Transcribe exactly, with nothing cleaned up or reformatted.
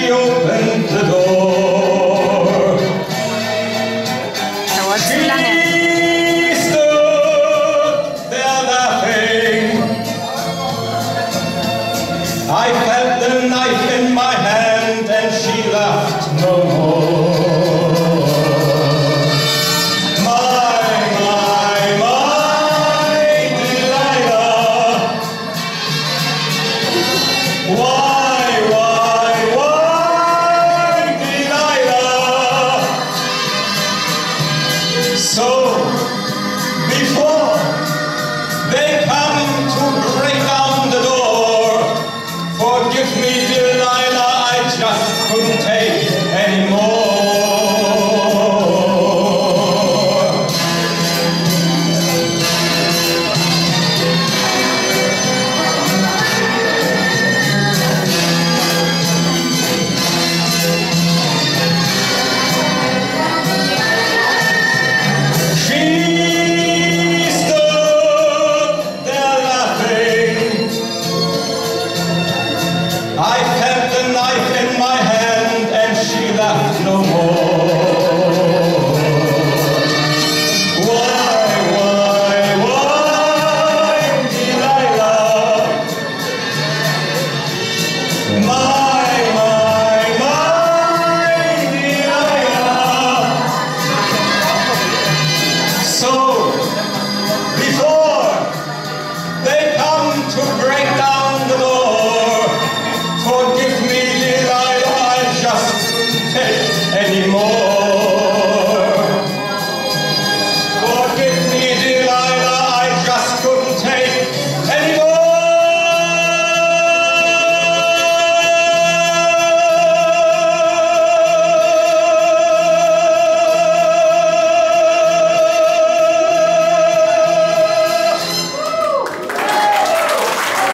she opened the door. Dauert zu lange. She stood there laughing. I felt the knife in my hand and she laughed no more. Why, why, why, Delilah? So, before they come to break down the door, forgive me, Delilah, I just couldn't take anymore. I felt the knife